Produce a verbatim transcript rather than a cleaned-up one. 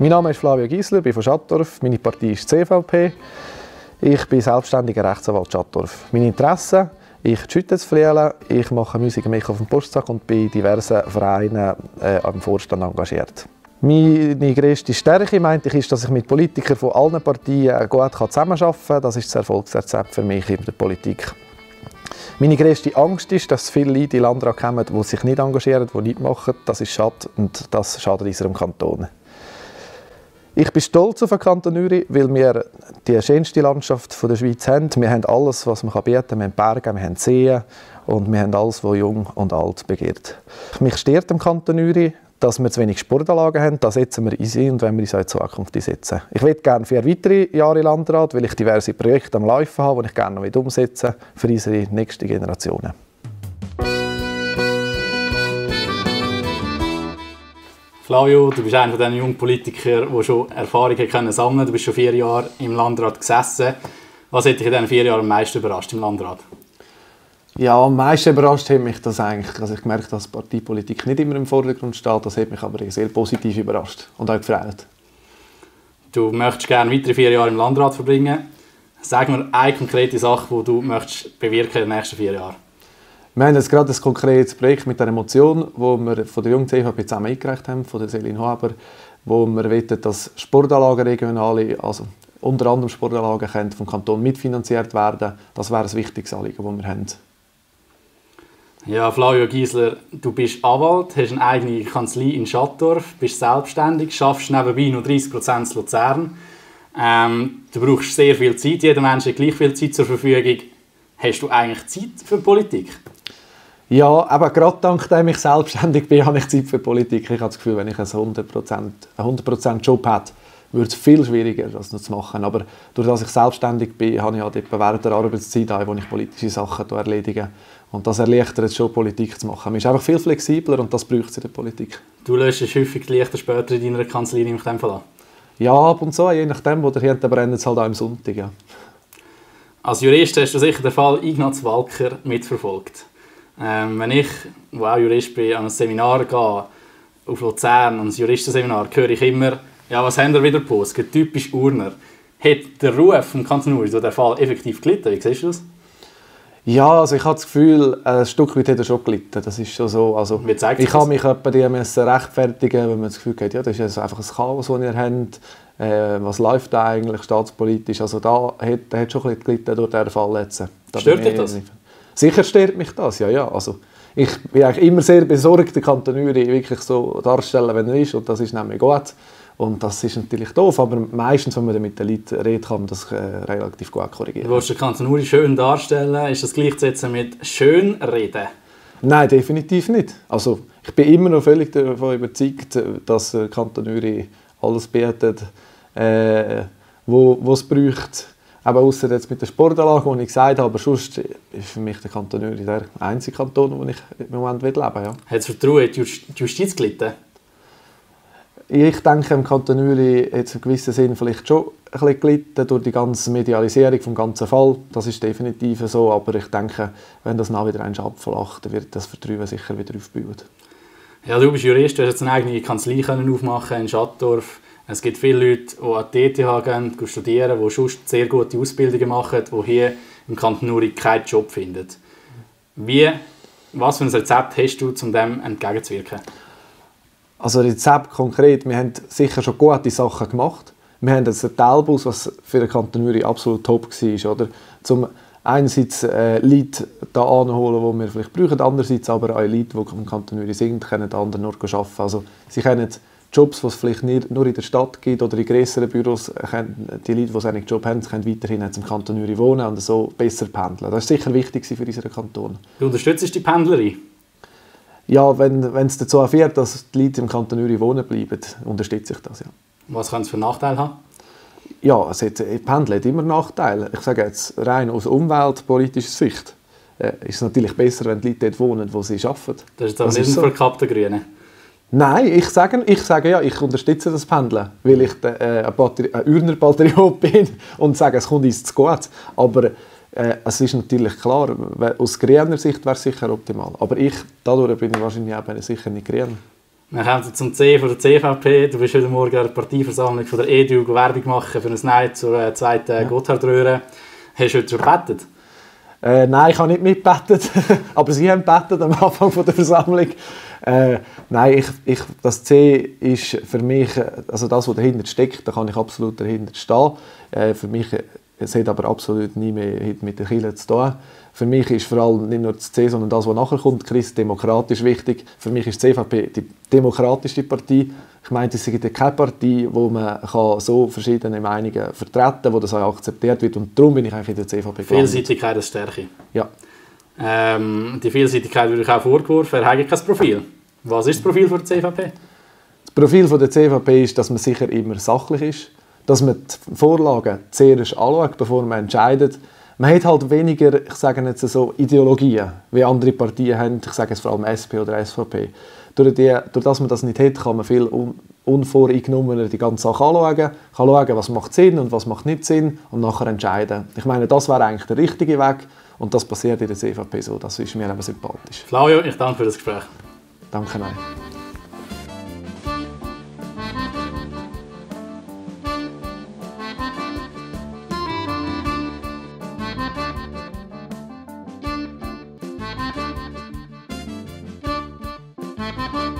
Mein Name ist Flavio Giesler, ich bin von Schattdorf. Meine Partei ist die C V P. Ich bin selbstständiger Rechtsanwalt Schattdorf. Meine Interessen: ich schütte das Flielen, ich mache Musik mich auf dem Postsack und bin in diversen Vereinen äh, am Vorstand engagiert. Meine grösste Stärke, meinte ich, ist, dass ich mit Politikern von allen Parteien gut zusammenarbeiten kann. Das ist das Erfolgsrezept für mich in der Politik. Meine grösste Angst ist, dass viele Leute in den Landrat kommen, die sich nicht engagieren, die nichts machen. Das ist schade und das schadet unserem Kanton. Ich bin stolz auf den Kanton Uri, weil wir die schönste Landschaft der Schweiz haben. Wir haben alles, was man bieten kann. Wir haben Berge, wir haben Seen und wir haben alles, was jung und alt begehrt. Mich stört am Kanton Uri, dass wir zu wenig Sportanlagen haben. Da setzen wir uns ein und wenn wir uns auch in Zukunft einsetzen. Ich würde gerne vier weitere Jahre Landrat, weil ich diverse Projekte am Laufen habe, die ich gerne noch umsetzen will für unsere nächsten Generationen. Flavio, du bist einer von diesen jungen Politikern, die schon Erfahrungen sammeln können. Du bist schon vier Jahre im Landrat gesessen. Was hat dich in diesen vier Jahren am meisten überrascht im Landrat? Ja, am meisten überrascht hat mich das eigentlich, dass ich gemerkt habe, dass Parteipolitik nicht immer im Vordergrund steht. Das hat mich aber sehr positiv überrascht und auch gefreut. Du möchtest gerne weitere vier Jahre im Landrat verbringen. Sag mir eine konkrete Sache, die du möchtest bewirken in den nächsten vier Jahren. Wir haben jetzt gerade ein konkretes Projekt mit einer Motion, die wir von der Jungen C V P zusammen eingereicht haben, von der Selin Haber, wo wir wollen, dass Sportanlagen regionale, also unter anderem Sportanlagen, können vom Kanton mitfinanziert werden. Das wäre ein wichtiges Anliegen, das wir haben. Ja, Flavio Giesler, du bist Anwalt, hast eine eigene Kanzlei in Schattdorf, bist selbstständig, arbeitest nebenbei noch dreißig Prozent in Luzern. Ähm, du brauchst sehr viel Zeit, jeder Mensch hat gleich viel Zeit zur Verfügung. Hast du eigentlich Zeit für Politik? Ja, aber gerade dank ich selbstständig bin, habe ich Zeit für Politik. Ich habe das Gefühl, wenn ich einen hundert Prozent Job hätte, würde es viel schwieriger, das noch zu machen. Aber durch dass ich selbstständig bin, habe ich halt während der Arbeitszeit, wo ich politische Sachen erledige. Und das erleichtert es schon, Politik zu machen. Man ist einfach viel flexibler und das braucht es in der Politik. Du löst häufig die Lichter später in deiner Kanzlei, nehme ich in dem Fall an? Ja, ab und zu, je nachdem, wo der Hirte brennt, es halt auch am Sonntag. Ja. Als Jurist hast du sicher den Fall Ignaz Walker mitverfolgt. Ähm, wenn ich, wo auch Jurist bin, an ein Seminar gehe, auf Luzern, an ein Juristenseminar, höre ich immer, ja, was haben wir wieder gepostet? Typisch Urner. Hat der Ruf vom Kanton Uri, so der Fall, effektiv gelitten? Wie siehst du das? Ja, also ich habe das Gefühl, ein Stück weit hat er schon gelitten. Das ist schon so. Also, ich habe mich etwa die rechtfertigen, wenn man das Gefühl hat, ja, das ist einfach ein Chaos, das ihr habt. Äh, was läuft da eigentlich staatspolitisch? Also da hat er hat schon ein bisschen gelitten durch diesen Fall jetzt. Da Stört dich das? Sicher stört mich das, ja, ja. Also, ich bin eigentlich immer sehr besorgt, den Kanton Uri wirklich so darstellen, wenn er ist. Und das ist nämlich gut. Und das ist natürlich doof, aber meistens, wenn man mit den Leuten redet, kann man das äh, relativ gut korrigieren. Du willst den Kanton Uri schön darstellen. Ist das gleichzusetzen mit schön reden? Nein, definitiv nicht. Also, ich bin immer noch völlig davon überzeugt, dass der Kanton Uri alles bietet, äh, wo es braucht. Aber ausser jetzt mit der Sportanlage, die ich gesagt habe, aber sonst ist für mich der Kanton Uri der einzige Kanton, wo ich im Moment leben will. Ja. Hat das Vertrauen in die Justiz gelitten? Ich denke, im Kanton Uri hat es in gewissem Sinne vielleicht schon ein bisschen gelitten durch die ganze Medialisierung des ganzen Fall. Das ist definitiv so, aber ich denke, wenn das nach wieder einmal abflacht, wird das Vertrauen sicher wieder aufgebaut. Ja, du bist Jurist, du hast jetzt eine eigene Kanzlei aufmachen in Schattdorf. Es gibt viele Leute, die an die E T H gehen, studieren, die sonst sehr gute Ausbildungen machen, die hier im Kanton Uri keinen Job finden. Wie, was für ein Rezept hast du, um dem entgegenzuwirken? Also Rezept konkret, wir haben sicher schon gute Sachen gemacht. Wir haben jetzt einen Teilbus, was für den Kanton Uri absolut top war. Oder? Zum einerseits äh, Leute da anholen, die wir vielleicht brauchen, andererseits aber auch Leute, die im Kanton Uri sind, können die anderen nur arbeiten. Also sie können Jobs, die es vielleicht nicht nur in der Stadt gibt oder in grösseren Büros, können die Leute, die einen Job haben, können weiterhin im Kanton Uri wohnen und so besser pendeln. Das ist sicher wichtig für unseren Kanton. Du unterstützt die Pendlerin? Ja, wenn es dazu führt, dass die Leute im Kanton Uri wohnen bleiben, unterstütze ich das, ja. Was kann es für Nachteile haben? Ja, es hat, Pendeln hat immer Nachteile. Ich sage jetzt rein aus umweltpolitischer Sicht äh, ist es natürlich besser, wenn die Leute dort wohnen, wo sie arbeiten. Das ist aber nicht ein verkappter Grüne. Nein, ich sage, ich sage ja, ich unterstütze das Pendeln, weil ich äh, ein, ein Urner Patriot bin und sage, es kommt uns zu gut. Aber äh, es ist natürlich klar, aus grüner Sicht wäre es sicher optimal. Aber ich, dadurch bin ich wahrscheinlich eben sicher nicht grün. Wir kommen zum C von der C V P. Du bist heute Morgen an der Parteiversammlung von der E D U Werbung machen für ein Nein zur äh, zweiten ja. Gotthardröhre. Hast du heute schon gebettet? Äh, nein, ich habe nicht mitgebettet, aber sie haben gebettet am Anfang von der Versammlung. Äh, nein, ich, ich, das C ist für mich, also das, was dahinter steckt, da kann ich absolut dahinter stehen. Äh, für mich, es hat aber absolut nie mehr mit der Kirche zu tun. Für mich ist vor allem nicht nur das C, sondern das, was nachher kommt, Christ, demokratisch wichtig. Für mich ist die C V P die demokratischste Partei. Ich meine, es gibt keine Partei, wo man kann so verschiedene Meinungen vertreten kann, wo das auch akzeptiert wird. Und darum bin ich eigentlich in der C V P gelandet. Vielseitigkeit ist Stärke. Ja. Ähm, die Vielseitigkeit würde ich auch vorgeworfen. Er hat kein Profil. Was ist das Profil der C V P? Das Profil der C V P ist, dass man sicher immer sachlich ist, dass man die Vorlagen zuerst anschaut, bevor man entscheidet. Man hat halt weniger, ich sage jetzt so, Ideologien, wie andere Partien haben, ich sage jetzt vor allem S P oder S V P. Durch, die, durch das man das nicht hat, kann man viel un, unvoreingenommener die ganze Sache anschauen, kann schauen, was macht Sinn und was macht nicht Sinn und nachher entscheiden. Ich meine, das wäre eigentlich der richtige Weg und das passiert in der C V P so, das ist mir eben sympathisch. Flavio, ich danke für das Gespräch. Danke, nein. Thank you.